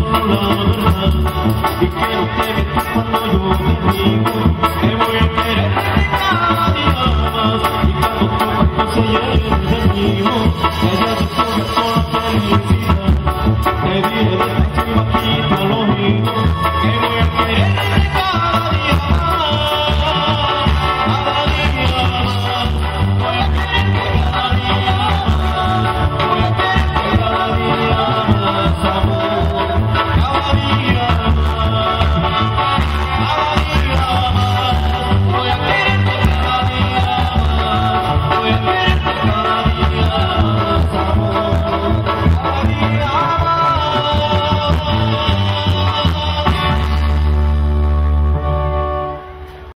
la verdad y que no te metas cuando yo te digo te voy a querer cada día más y cuando tu cuerpo se llene de mío que haya descubierto la felicidad te diré despacio y bajito